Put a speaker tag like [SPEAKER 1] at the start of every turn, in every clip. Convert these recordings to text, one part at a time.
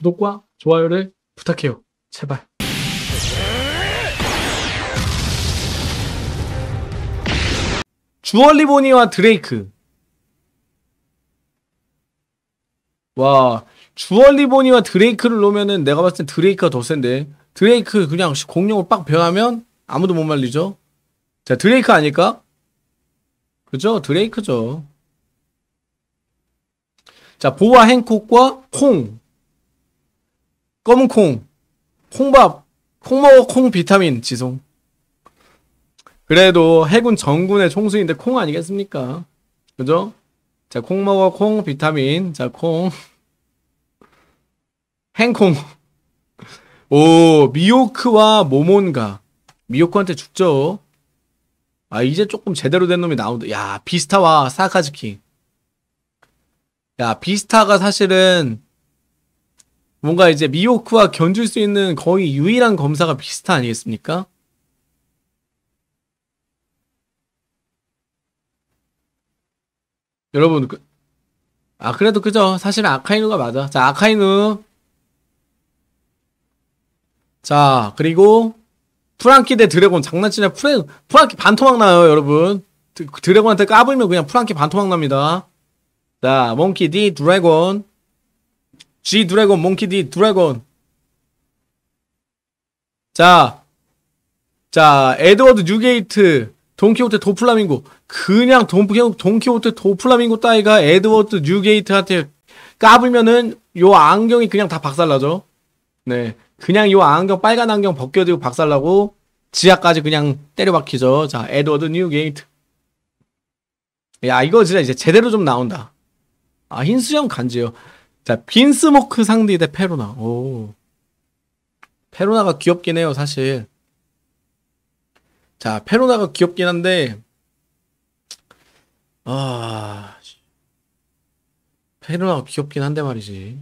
[SPEAKER 1] 구독과 좋아요를 부탁해요. 제발. 주얼리 보니와 드레이크. 와, 주얼리 보니와 드레이크를 놓으면은 내가 봤을 땐 드레이크가 더 센데. 드레이크 그냥 공룡을 빡 배하면 아무도 못 말리죠. 자, 드레이크 아닐까? 그죠? 드레이크죠. 자, 보아 행콕과 콩. 검은 콩. 콩밥. 콩 먹어 콩 비타민 지송. 그래도 해군 정군의 총수인데 콩 아니겠습니까? 그죠? 자, 콩 먹어 콩 비타민. 자, 콩. 행콩. 오, 미호크와 모몬가. 미호크한테 죽죠. 아, 이제 조금 제대로 된 놈이 나온다. 야, 비스타와 사카즈키. 야, 비스타가 사실은 뭔가 이제 미호크와 견줄 수 있는 거의 유일한 검사가 비스타 아니겠습니까? 여러분, 그래도 그죠? 사실은 아카이누가 맞아. 자, 아카이누. 자, 그리고 프랑키 대 드래곤. 장난치냐? 프랑키 반토막 나요, 여러분. 드래곤한테 까불면 그냥 프랑키 반토막 납니다. 자, 몽키 D 드래곤. G 드래곤, 몽키 D 드래곤. 자, 에드워드 뉴게이트, 돈키호테 도플라밍고. 그냥 돈키호테 도플라밍고 따위가 에드워드 뉴게이트한테 까불면은 요 안경이 그냥 다 박살나죠. 네. 그냥 요 안경, 빨간 안경 벗겨지고 박살나고 지하까지 그냥 때려박히죠. 자, 에드워드 뉴게이트. 야, 이거 진짜 이제 제대로 좀 나온다. 아, 흰수염 간지요. 자, 빈스모크 상디 대 페로나. 오. 페로나가 귀엽긴 해요, 사실. 자, 페로나가 귀엽긴 한데, 페로나가 귀엽긴 한데 말이지.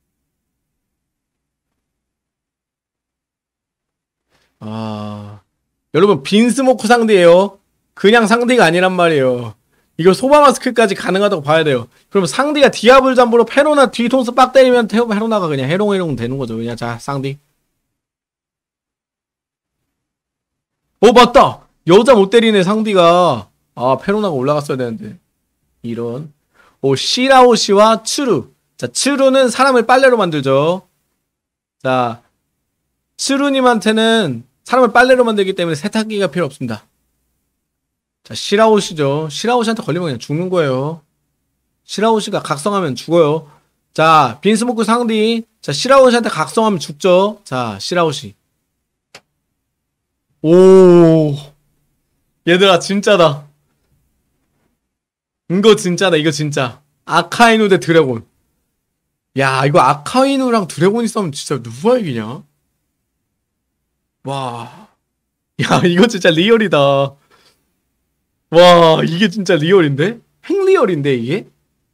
[SPEAKER 1] 여러분, 빈스모크 상디예요. 그냥 상디가 아니란 말이에요. 이거 소바 마스크까지 가능하다고 봐야 돼요. 그러면 상디가 디아블 잠부로 페로나 뒤통수 빡 때리면 페로나가 그냥 해롱해롱 되는 거죠. 그냥 자, 상디. 맞다! 여자 못 때리네, 상디가. 페로나가 올라갔어야 되는데. 이런. 시라오시와 츠루. 자, 츠루는 사람을 빨래로 만들죠. 자, 츠루님한테는 사람을 빨래로 만들기 때문에 세탁기가 필요 없습니다. 자, 시라오시죠. 시라오시한테 걸리면 그냥 죽는 거예요. 시라오시가 각성하면 죽어요. 자, 빈스모크 상디. 자, 시라오시한테 각성하면 죽죠. 자, 시라오시. 오. 얘들아, 진짜다. 이거 진짜다, 이거 진짜. 아카이누 대 드래곤. 야, 이거 아카이누랑 드래곤이 싸우면 진짜 누가 이기냐? 와. 야, 이거 진짜 리얼이다. 와, 이게 진짜 리얼인데? 핵리얼인데, 이게?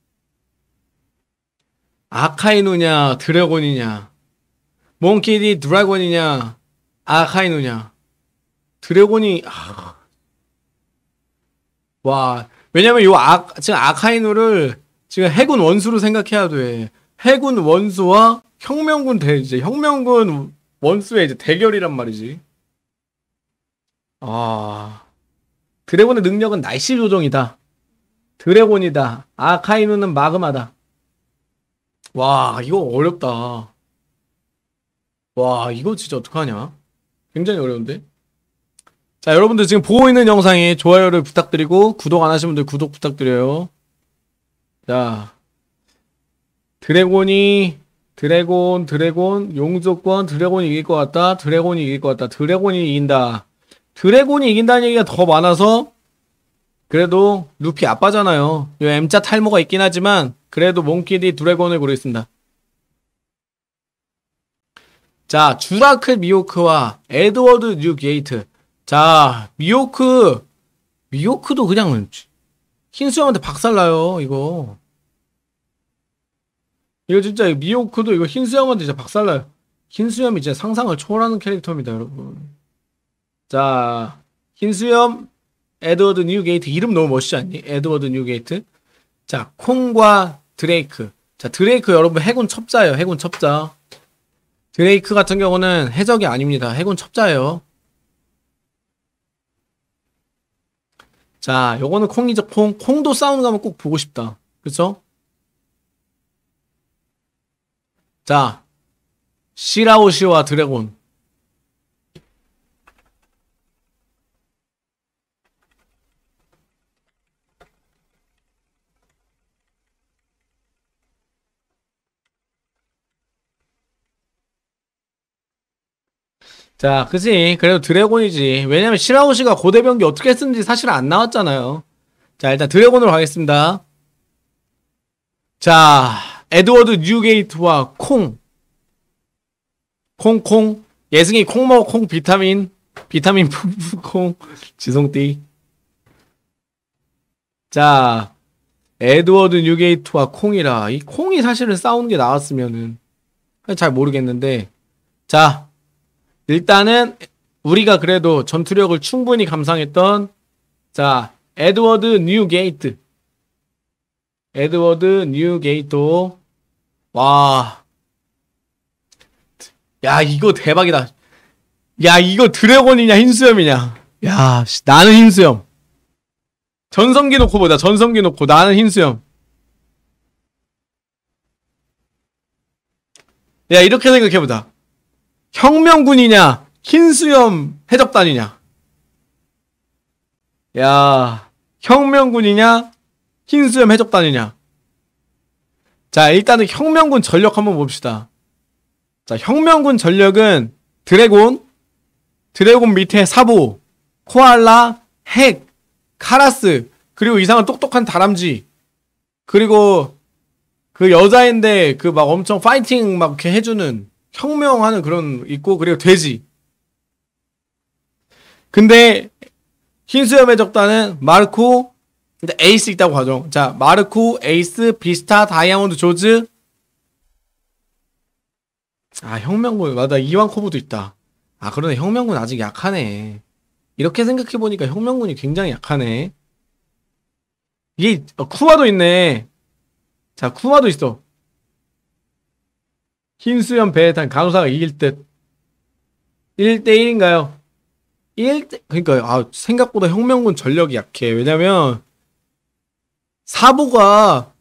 [SPEAKER 1] 아카이누냐, 드래곤이냐. 몽키디 드래곤이냐, 아카이누냐. 드래곤이, 와. 왜냐면 지금 아카이누를 지금 해군 원수로 생각해야 돼. 해군 원수와 이제 혁명군 원수의 이제 대결이란 말이지. 드래곤의 능력은 날씨 조정이다. 드래곤이다. 아카이누는 마그마다. 와, 이거 어렵다. 와, 이거 진짜 어떡하냐? 굉장히 어려운데? 자, 여러분들 지금 보고 있는 영상에 좋아요를 부탁드리고 구독 안 하신 분들 구독 부탁드려요. 자, 드래곤, 용조권, 드래곤이 이길 것 같다. 드래곤이 이긴다. 드래곤이 이긴다는 얘기가 더 많아서 그래도 루피 아빠잖아요. 요 M자 탈모가 있긴 하지만 그래도 몽키디 드래곤을 고르겠습니다. 자, 주라클 미호크와 에드워드 뉴게이트. 자, 미호크도 그냥 흰수염한테 박살나요, 이거. 이거 진짜 미호크도 이거 흰수염한테 진짜 박살나요. 흰수염이 진짜 상상을 초월하는 캐릭터입니다, 여러분. 자, 흰수염 에드워드 뉴게이트. 이름 너무 멋있지 않니? 에드워드 뉴게이트. 자, 콩과 드레이크. 자, 드레이크 여러분 해군 첩자예요. 해군 첩자. 드레이크 같은 경우는 해적이 아닙니다. 해군 첩자예요. 자, 요거는 콩이죠. 콩도 싸우는 거 한번 꼭 보고 싶다. 그쵸? 자, 시라오시와 드래곤. 자, 그치. 그래도 드래곤이지. 왜냐면 시라오시가 고대병기 어떻게 쓰는지 사실 안 나왔잖아요. 자, 일단 드래곤으로 가겠습니다. 자, 에드워드 뉴게이트와 콩. 콩. 예승이 콩 먹어 콩 비타민 푸푸 콩. 지송띠. 자, 에드워드 뉴게이트와 콩이라. 이 콩이 사실은 싸우는 게 나왔으면은. 잘 모르겠는데. 자, 일단은 우리가 그래도 전투력을 충분히 감상했던 자 에드워드 뉴게이트 와, 야 이거 대박이다. 야 이거 드래곤이냐 흰수염이냐. 야 나는 흰수염. 전성기 놓고 보자. 전성기 놓고 나는 흰수염. 야 이렇게 생각해보자. 혁명군이냐 흰수염 해적단이냐. 야 혁명군이냐 흰수염 해적단이냐. 자 일단은 혁명군 전력 한번 봅시다. 자 혁명군 전력은 드래곤 밑에 사보, 코알라, 핵, 카라스, 그리고 이상한 똑똑한 다람쥐, 그리고 그 여자인데 그 막 엄청 파이팅 막 이렇게 해주는 혁명하는 그런 있고, 그리고 돼지. 근데 흰수염의 적단은 마르코, 근데 에이스 있다고 하죠. 자 마르코, 에이스, 비스타, 다이아몬드, 조즈. 아 혁명군 맞다. 이완코브도 있다. 아 그러네. 혁명군 아직 약하네. 이렇게 생각해보니까 혁명군이 굉장히 약하네. 이게 쿠마도 있네. 자 쿠마도 있어. 흰수염 배에탄 간호사가 이길 듯. 1대1인가요? 1대 그러니까 아 생각보다 혁명군 전력이 약해. 왜냐면 사보가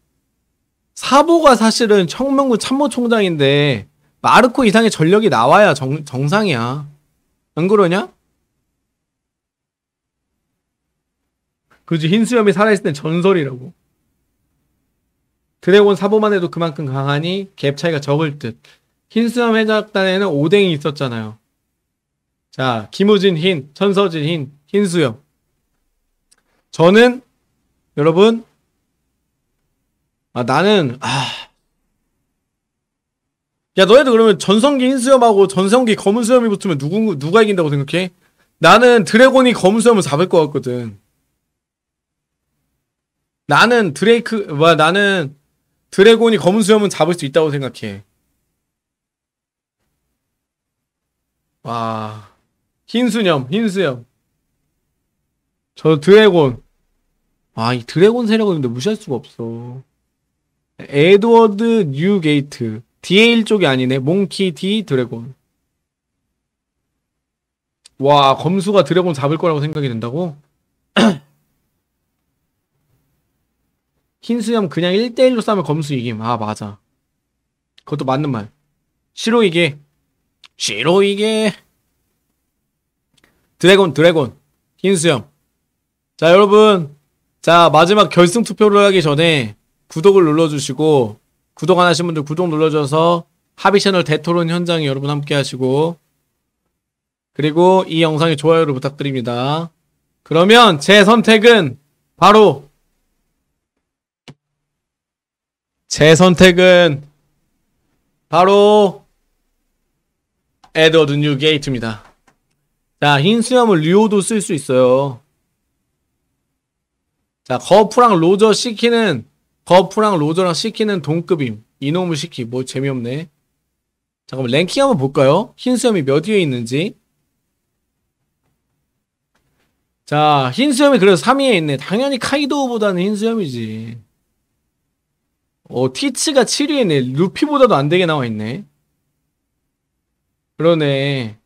[SPEAKER 1] 사실은 혁명군 참모총장인데 마르코 이상의 전력이 나와야 정상이야. 안 그러냐? 그지. 흰수염이 살아있을 땐 전설이라고. 드래곤 사보만 해도 그만큼 강하니 갭 차이가 적을 듯. 흰수염 해적단에는 오뎅이 있었잖아요. 자 김우진 흰, 천서진 흰, 흰수염. 저는 여러분 나는 야 너네도 그러면 전성기 흰수염하고 전성기 검은수염이 붙으면 누가 이긴다고 생각해? 나는 드래곤이 검은수염을 잡을 것 같거든. 나는 드래곤이 검은수염은 잡을 수 있다고 생각해. 와 흰수염. 저 드래곤. 이 드래곤 세력을 근데 무시할 수가 없어. 에드워드 뉴게이트. DA1 쪽이 아니네. 몽키 D 드래곤. 와 검수가 드래곤 잡을 거라고 생각이 된다고? 흰수염 그냥 1대1로 싸면 검수 이김. 맞아. 그것도 맞는 말. 싫어 이게. 드래곤 흰수염. 자 여러분, 자 마지막 결승 투표를 하기 전에 구독을 눌러주시고, 구독 안 하신 분들 구독 눌러줘서 하비 채널 대토론 현장에 여러분 함께 하시고, 그리고 이 영상에 좋아요를 부탁드립니다. 그러면 제 선택은 바로 에드워드 뉴게이트입니다. 자 흰수염을 류오도 쓸 수 있어요. 자 거프랑 로저랑 시키는 동급임. 이놈의 시키 뭐 재미없네. 잠깐만 랭킹 한번 볼까요? 흰수염이 몇 위에 있는지. 자 흰수염이 그래도 3위에 있네. 당연히 카이도우보다는 흰수염이지. 티츠가 7위에 있네. 루피보다도 안되게 나와있네. 그러네.